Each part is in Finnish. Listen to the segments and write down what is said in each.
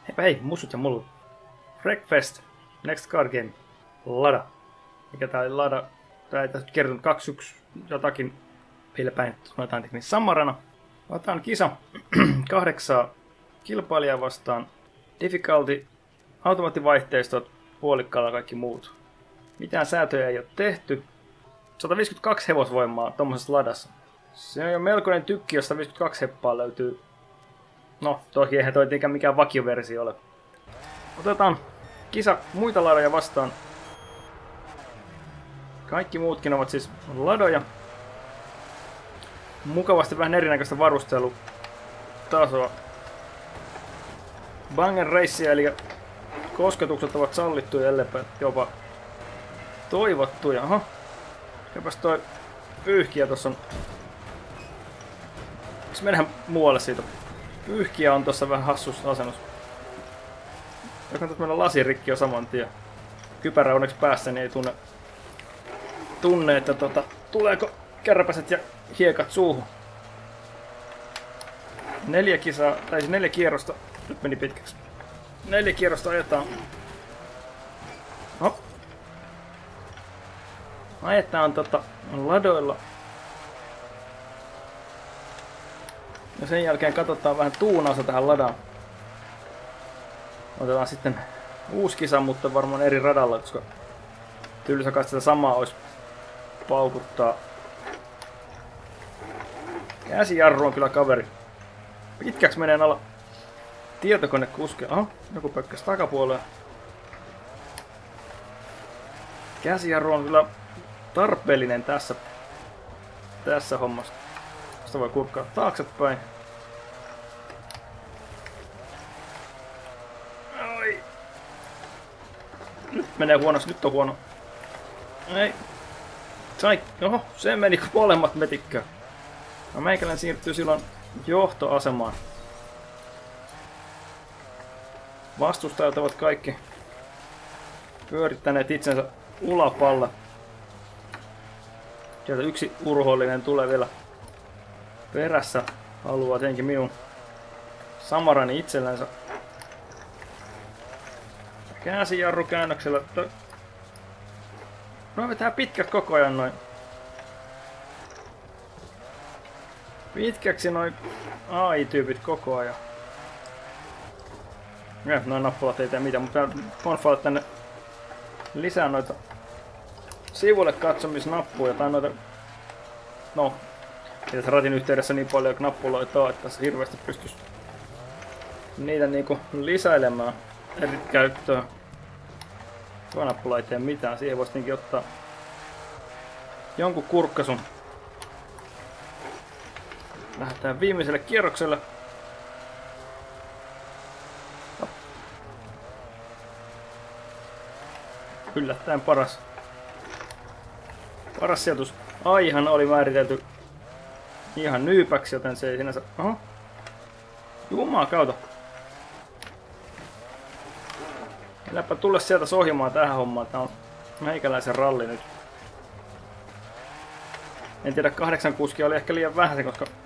Heipä hei, musut ja mullut. Wreckfest, Next Card Game, Lada. Mikä tää oli Lada? Tää ei tässä kertonut 2-1 jotakin päin, sanotaan niin Samarana. Otetaan kisa 8 kilpailijaa vastaan. Difficulty, automaattivaihteistot, puolikkaalla kaikki muut. Mitään säätöjä ei ole tehty. 152 hevosvoimaa tommosessa ladassa. Se on jo melkoinen tykki, jos 152 heppaa löytyy. No, toki eihän toi tietenkään mikään vakioversio ole. Otetaan kisa muita ladoja vastaan. Kaikki muutkin ovat siis ladoja. Mukavasti vähän erinäköistä varustelutasoa. Bang & Racea, eli kosketukset ovat sallittuja, elleipä jopa toivottuja. Aha. Jopas toi pyyhkiä tossa on. Jos mennään muualle siitä. Pyyhkiä on tossa vähän hassussa asennossa. Kannattaa mennä lasirikki jo saman tien. Kypärä onneksi päässä, niin ei tunne että tuleeko kärpäset ja hiekat suuhun. 4 kisaa, tai siis 4 kierrosta. Nyt meni pitkäksi. 4 kierrosta ajetaan. No. Ajetaan ladoilla. Ja sen jälkeen katsotaan vähän tuunausta tähän ladaan. Otetaan sitten uusi kisa, mutta varmaan eri radalla, koska tylsä kai sitä samaa olisi paukuttaa. Käsijarru on kyllä kaveri. Pitkäksi menee alla tietokone kuskee. Aha, joku pökkäs takapuolella. Käsijarru on kyllä tarpeellinen tässä hommassa. Sitä voi kurkkaa taaksepäin. Ai. Nyt menee huonoksi, nyt on huono. Ei. Sai. Oho, se meni kun molemmat metikkää. No meikäläinen siirtyy silloin johtoasemaan. Vastustajat ovat kaikki pyörittäneet itsensä ulapalla. Sieltä yksi urhoollinen tulee vielä perässä. Haluaa tietenkin minun Samarani itsellänsä. Käsijarru käännöksellä. No vetää pitkät koko ajan noin. Pitkäksi noin AI-tyypit koko ajan. Noin nappulat ei tee mitään, mutta konfailla tänne lisää noita sivulle katsomisnappuja tai noita. No, ei tässä ratin yhteydessä niin paljon nappuloita ole, että tässä hirveästi pystyisi niitä niinku lisäilemään eri käyttöön. Tuo nappula ei tee mitään, siihen voisi tietenkin ottaa jonkun kurkkasun. Lähdetään viimeiselle kierrokselle. Yllättäen paras sijoitus. Aihan oli määritelty ihan nyypäksi, joten se ei sinänsä. Oho. Jumakauta. Läppä tulla sieltä sohjimaan tähän hommaan. Tää on meikäläisen ralli nyt. En tiedä, 8 kuskia oli ehkä liian vähän,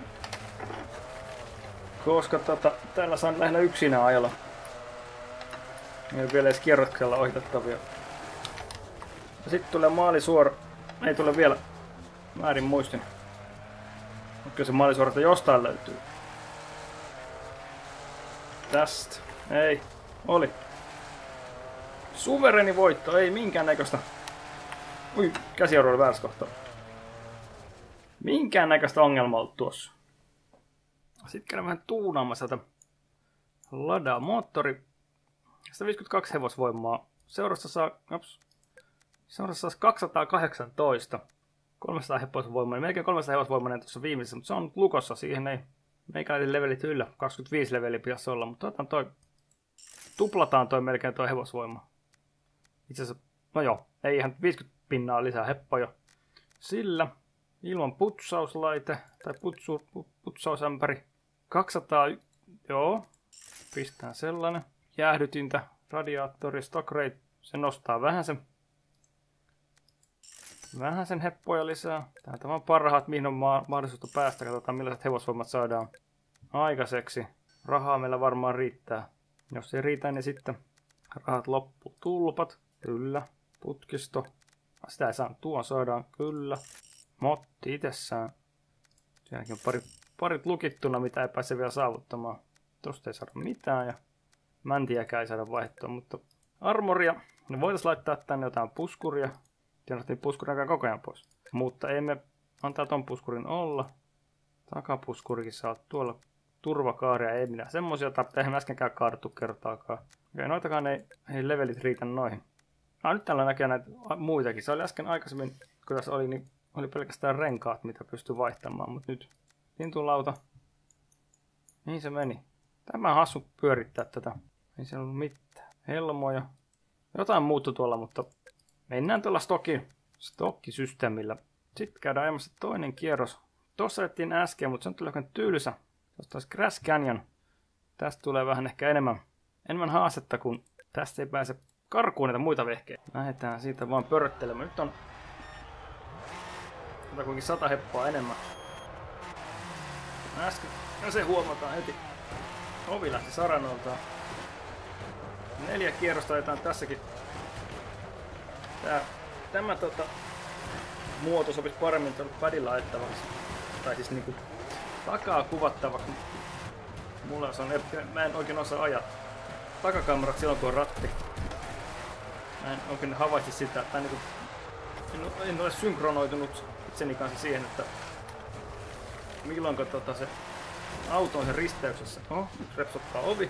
koska täällä saan lähinnä yksinään ajalla. Ei ole vielä edes kierroksella ohitettavia. Ja sitten tulee maalisuora. Ei tule vielä. Väärin muistin. Mutta kyllä se maalisuorata jostain löytyy. Tästä. Ei. Oli. Suvereni voitto. Ei minkäännäköistä. Ui, käsijarru oli väärässä kohtaa. Minkäännäköistä ongelmaa ollut tuossa. Sitten käydään vähän tuunaamassa tätä Ladaa moottori. 152 hevosvoimaa. Seurassa saa 218. 300 hevosvoimaa. Melkein 300 hevosvoimainen tuossa viimeisessä, mutta se on lukossa. Siihen ei meikäläinen levelit yllä. 25 leveliä pitäisi olla, mutta otetaan toi. Tuplataan toi melkein toi hevosvoima. Itse asiassa, no joo, ei ihan 50 pinnaa lisää heppoja. Sillä ilman putsauslaite tai putsausämpäri 200, joo, pistään sellainen. Jäähdytintä, radiaattori, stock rate, se nostaa vähän sen heppoja lisää. Täältä vaan parhaat, mihin on mahdollisuutta päästä. Katsotaan millaiset hevosvoimat saadaan aikaiseksi. Rahaa meillä varmaan riittää. Jos ei riitä, niin sitten rahat loppuu. Tulpat, kyllä. Putkisto. Sitä ei saa, tuon saadaan, kyllä. Motti itsessään. Sielläkin on parit lukittuna, mitä ei pääse vielä saavuttamaan. Tosta ei saada mitään ja mäntiäkään ei saada vaihtoa, mutta armoria. Ne voitaisiin laittaa tänne jotain puskuria. Tiedätkö, puskuria koko ajan pois. Mutta emme antaa ton puskurin olla. Takapuskurikin saa tuolla turvakaaria, ei minä semmosia tarvitse. Eihän äskenkään kaadettu kertaakaan. Okei, noitakaan ei levelit riitä noihin. Nyt täällä näkee näitä muitakin. Se oli äsken aikaisemmin, kun tässä oli, niin oli pelkästään renkaat, mitä pystyi vaihtamaan. Mutta nyt lintulauta. Mihin se meni? Tämä on hassu pyörittää tätä. Ei siellä ollut mitään. Helmoja. Jotain muuttui tuolla, mutta mennään tuolla stokkisysteemillä. Sitten käydään ajamassa toinen kierros. Tuossa ajettiin äsken, mutta se on kyllä tylsä. Tuossa taas Crash Canyon. Tästä tulee vähän ehkä enemmän haastetta, kun tästä ei pääse karkuun näitä muita vehkeitä. Lähdetään siitä vaan pörröttelemään. Nyt on kuitenkin 100 heppaa enemmän. Äsken, ja se huomataan heti. Ovi lähti saranoltaan. 4 kierrosta ajetaan tässäkin. Tämä muoto sopisi paremmin tuolla padilla ajettavaksi. Tai siis niinku takaa kuvattavaksi. Mulla se on, mä en oikein osaa ajaa takakamerat silloin kun on ratti. Mä en oikein havaitsi sitä, tai niinku, en ole synkronoitunut itseni kanssa siihen, että milloinko se auto on sen risteyksessä. Nyt repsottaa ovi.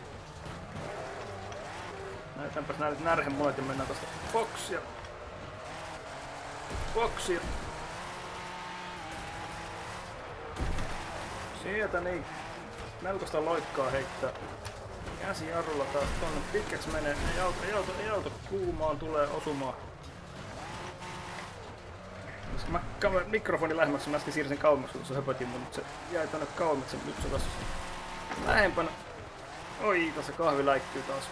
Näytänpäs näille närhemoit ja mennään tosta boksia. Boksia. Sieltä niin. Melkoista loikkaa heittää. Käsijarrulla taas tonne pitkäksi menee. Ei auto kuumaan tulee osumaan. Mä mikrofoni lähemmäksi, mä äsken siirsin kauemmaksi, kun se höpötin, mutta se jäi tonne kauemmaksi. Nyt se taas lähempänä. Oi, tässä kahvi läikkyy taas.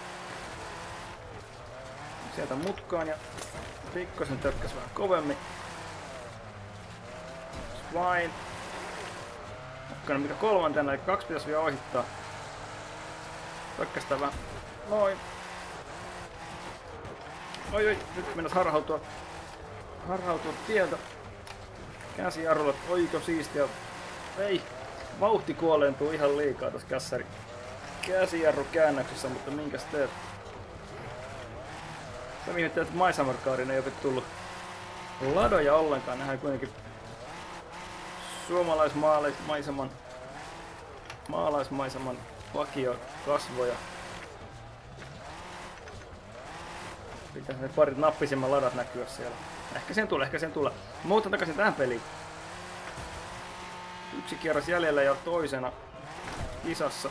Sieltä mutkaan ja pikkasen tökkäs vähän kovemmin. Swine. Okkana mikä kolmantena, eli 2 pitäisi vielä ohittaa. Tökkästään vähän. Noin. Oi, nyt mennäs harhautua tieltä. Käsijarrulla, oiko siistiä. Ei, vauhti kuoleentuu ihan liikaa tässä käsijarru käännöksessä, mutta minkäs teet? Sä mihin teet maisamarkaariin ei ole tullut ladoja ollenkaan, nähdään kuitenkin maalaismaiseman vakiokasvoja. Pitäisi ne parit nappisimman ladat näkyä siellä. Ehkä sen tulee. Muutan takaisin tähän peliin. 1 kierros jäljellä ja toisena kisassa.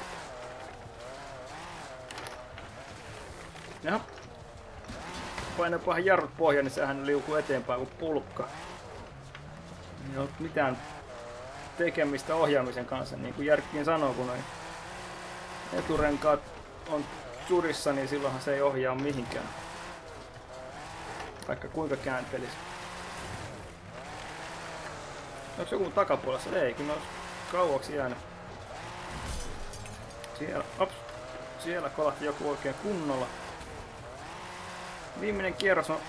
Jaha. Painaa jarrut pohjaan, niin sehän liukuu eteenpäin kuin pulkka. Ei ole mitään tekemistä ohjaamisen kanssa, niin kuin Järkkiin sanoo, kun noin eturenkaat on surissa, niin silloinhan se ei ohjaa mihinkään. Vaikka kuinka kääntelisi. Onko joku takapuolessa? Ei, kyllä olisi kauaksi jäänyt. Siellä kolahti joku oikein kunnolla. Viimeinen kierros on...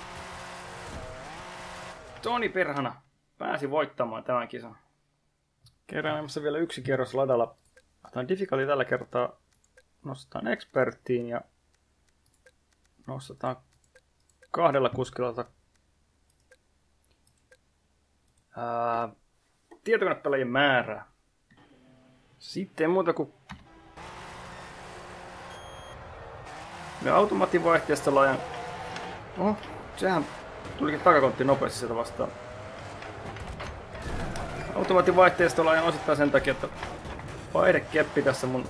Toni perhana pääsi voittamaan tämän kisan. Keräämässä vielä 1 kierros ladalla. Otetaan difficulty tällä kertaa. Nostetaan experttiin ja nostetaan 2 kuskilla tietokonepelaajien määrää. Sitten muuta kuin ja automaattivaihteesta laajan. Sehän tulikin takakontti nopeasti sieltä vastaan. Automaattivaihteesta laajan osittain sen takia, että vaihdekeppi tässä mun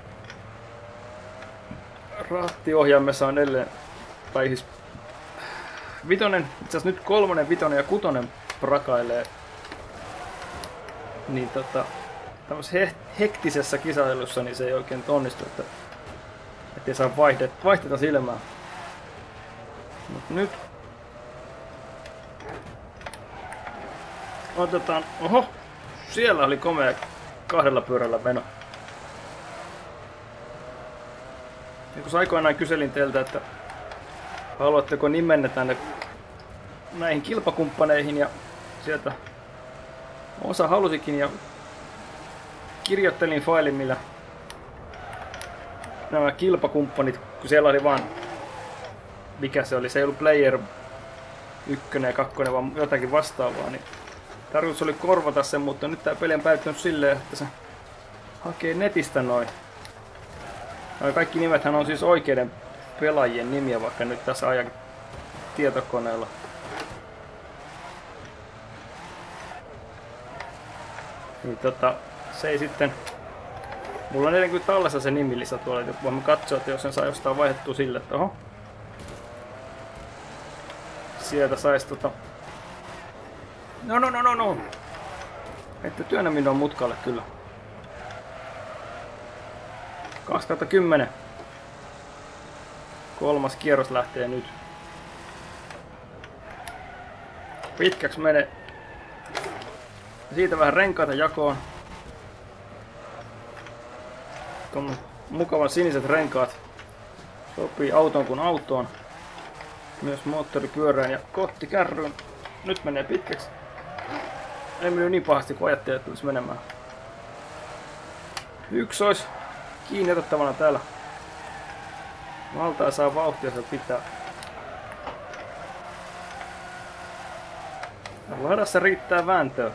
rattiohjaimessa on edelleen, tai siis vitonen, itse asiassa nyt 3, 5 ja 6 prakailee. Niin tämmöisessä hektisessä kisailussa niin se ei oikein onnistu, että ettei saa vaihteta silmää. Mut nyt otetaan, siellä oli komea 2 pyörällä meno. Nyt joskus aikoinaan kyselin teiltä, että haluatteko nimenne tänne näihin kilpakumppaneihin, ja sieltä osa halusikin, ja kirjoittelin failin, millä nämä kilpakumppanit, kun siellä oli vaan, mikä se oli, se ei ollut Player 1 ja 2, vaan jotakin vastaavaa, niin tarkoitus oli korvata sen, mutta nyt tää peli on päättynyt silleen, että se hakee netistä noin. Kaikki nimethän on siis oikeiden pelaajien nimiä, vaikka nyt tässä ajan tietokoneella. Niin se ei sitten... Mulla on edelleen tallessa se nimilisä tuolla, että voimme katsoa, että jos sen saa jostain vaihdettua sille, että oho. Sieltä sais No. Että työnnä minua mutkalle kyllä. 2/10. Kolmas kierros lähtee nyt. Pitkäksi menee. Siitä vähän renkaita jakoon. Tuon mukavan siniset renkaat. Sopii autoon kuin autoon. Myös moottoripyörään ja kottikärryyn. Nyt menee pitkäksi. Ei mennyt niin pahasti kuin ajattelin, että tulisi menemään. Yksi olisi kiinni otettavana täällä. Valtaa saa vauhtia, se pitää. Ladassa riittää vääntöä.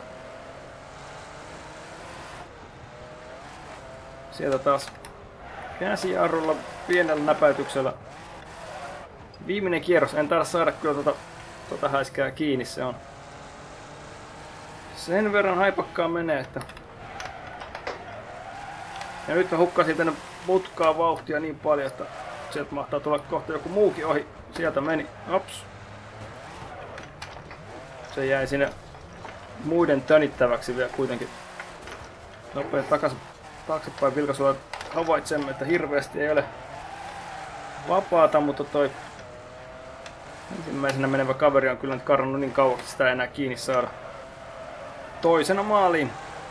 Sieltä taas käsijarrulla pienellä näpäytyksellä. Viimeinen kierros. En taida saada kyllä tota häiskää kiinni. Se on sen verran haipakkaa menee, että... Ja nyt mä hukkasin tänne mutkaa vauhtia niin paljon, että sieltä mahtaa tulla kohta joku muukin ohi. Sieltä meni. Ops. Se jäi sinne muiden tönittäväksi vielä kuitenkin. Nopea taaksepäin vilkaisulla havaitsemme, että hirveästi ei ole vapaata, mutta toi ensimmäisenä menevä kaveri on kyllä nyt karannut niin kauaksi, sitä ei enää kiinni saada. Toisena maaliin.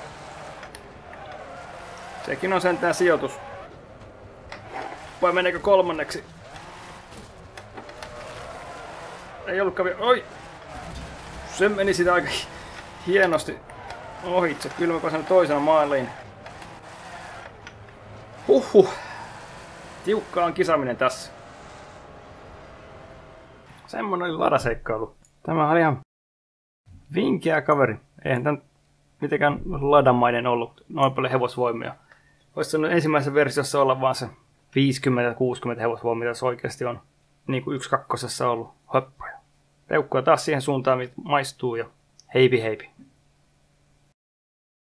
Sekin on sentään sijoitus. Vai meneekö kolmanneksi? Ei ollut kaveri. Oi! Se meni sitä aika hienosti ohitse. Kyllä mä sen toisena maaliin. Tiukka on kisaaminen tässä. Semmonen oli ladaseikkailu. Tämä oli ihan vinkeä kaveri. Eihän tän mitenkään ladamainen ollut. Noin paljon hevosvoimia. Olisi sanonut ensimmäisessä versiossa olla vaan se 50-60 hevosvoimia, jos oikeasti on niin kuin 1/2 ollut. Höppöjä. Peukkuja taas siihen suuntaan, mitä maistuu, ja heipi heipi.